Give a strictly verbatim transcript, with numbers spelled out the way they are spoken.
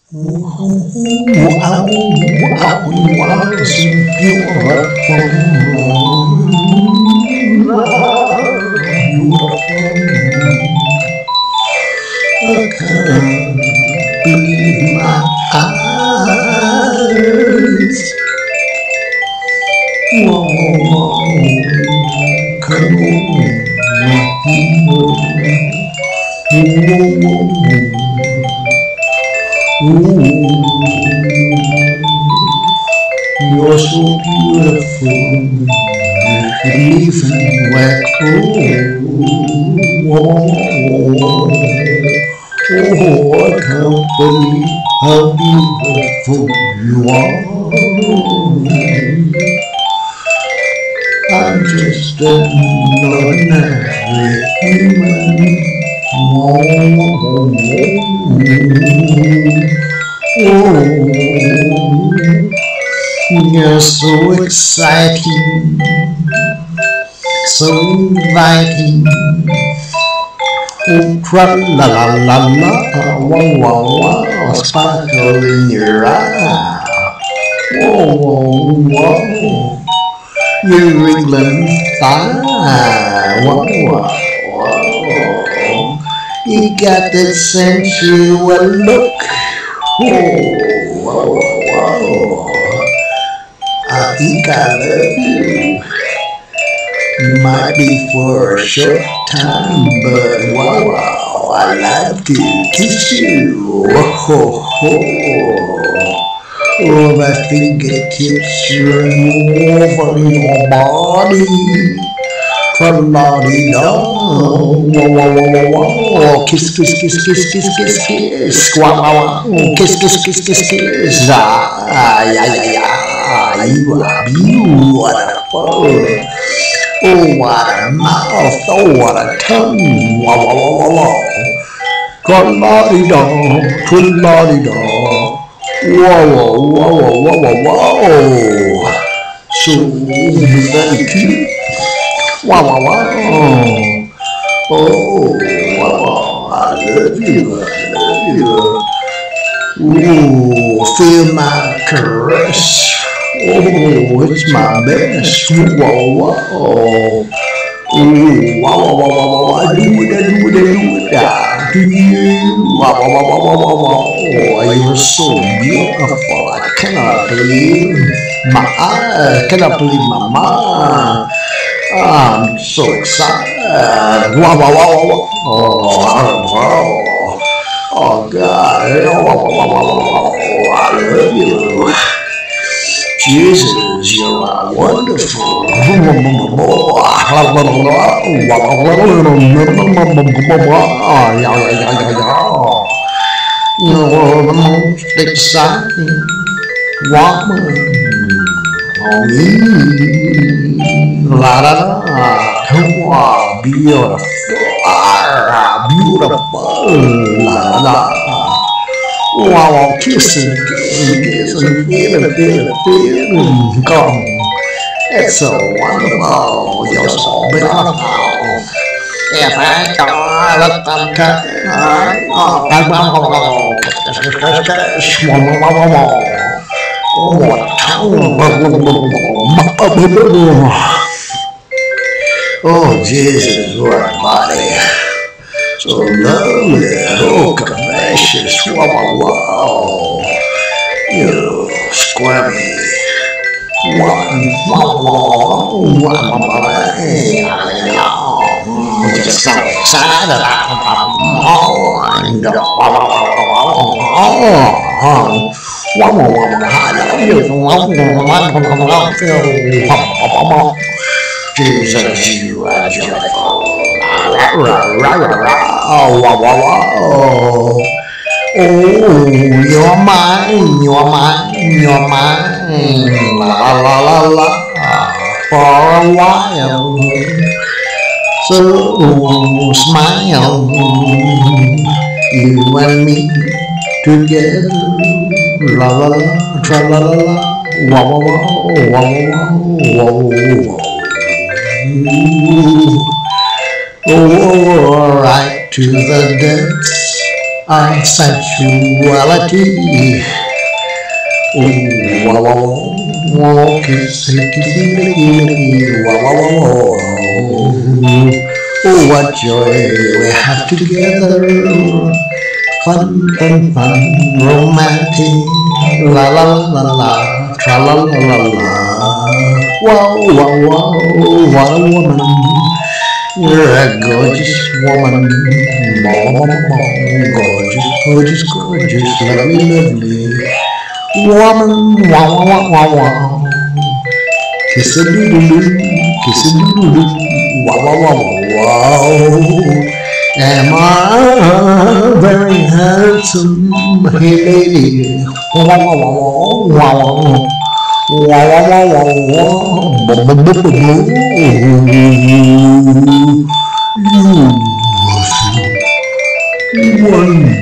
Wow, wow, wow, so beautiful, beautiful. I can't believe my eyes. Whoa, whoa, come on. You're so beautiful, even like oh, oh, oh, I can't believe how beautiful you are. I'm just an ordinary human. Oh, oh, you're so exciting, so inviting. Oh, tra la la la la, wow wow wow, sparkle in your eye. Whoa whoa whoa, New England fire. Whoa whoa whoa, you got that sensual look. Whoa whoa whoa. I think I love you. Might be for a short time, but wow, wow, I like to kiss you. Oh, oh, oh. Oh, my fingertips run over your body. Tra-la-di-da. Whoa, whoa, whoa, whoa, whoa. Kiss, kiss, kiss, kiss, kiss, kiss, kiss. Wow, wow, wow. Kiss, kiss, kiss, kiss, kiss. Ah, yeah, yeah, yeah. You are beautiful. Oh, what a mouth. Oh, what a tongue. Wow, wow, wow, wow, wow. Tra-la-di-da. Tra-la-di-da. Whoa, whoa, whoa, whoa, whoa, whoa. So very cute. Wow, wow, wow. Oh, wow, I love you, I love you. Ooh, feel my caress. Oh, it's my best. Whoa, whoa. Ooh, wow, wow, wow, wow, wow. I do it, I do it, I do it. I do you. Wow, wow, wow, wow, wow, wow. Oh, you're so beautiful. I cannot believe my eyes. I cannot believe my mind. I'm so excited. Wow, wow, wow, wow. Oh, wow. Oh, God. Wow, wow, wow, wow, wow. I love you. Jesus, you are wonderful. You're the most exciting woman on me. La la la, you are beautiful, ah, beautiful. La la la. Wow, kissing, kissing, kissing, feeling, feeling, feeling. Come, it's so wonderful. You're so beautiful. If I can let them cut, oh, oh, Jesus, what a body. So lovely, oh, capacious, wow, wow, wow. You squirmy, wow, wow, wow, wow, wow. I'm just so excited, oh, and wow, wow, wow, wow, wow, wow, wow, Jesus, you are joyful. Rah, rah, rah, rah, rah. Oh, wow, wow, wow. Oh, you're mine, you're mine, you're mine. La, la, la, la, la. For a while. So smile. You and me together. La, la, la, tra, la, la, la. Wow, wow, wow, wow, wow, wow. Oh, right to the depths I sensuality. Oh, wow, wow, wow, kiss, kiss, wow, wow, wow. Oh, what joy we have together. Fun, fun, fun, romantic. La la la la la, tra la la la la. Wow, wow, wow, what a woman. You're a gorgeous woman. Mom, mom, mom, gorgeous, gorgeous, gorgeous, lovely, lovely. Woman, wow, wow, wow, wow. Kiss a doodle doo, kiss a doodle doo. Wow, wow, wow, wow, wow. Am I very handsome, hey lady? Wow, wow, wow, wow, wow. Wow, wow, wow, wow, wow. Bum, bum, bum, bum, bum. You, you, one